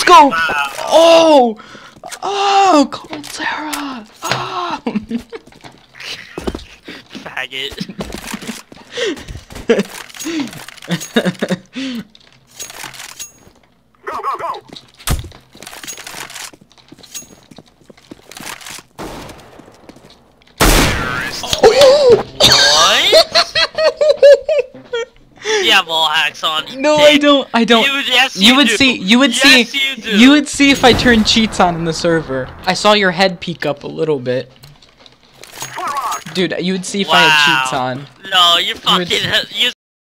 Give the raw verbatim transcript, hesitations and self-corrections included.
scope! Wow. Oh! Oh! Cold Sarah! Oh! Faggot. Go, go, go! Oh! What? You have all hacks on. No, I don't. I don't. You, yes, you, you would do. see. You would yes, see. You, do. You would see if I turned cheats on in the server. I saw your head peek up a little bit. Dude, you would see if wow. I had cheats on. No, you're You would fucking. You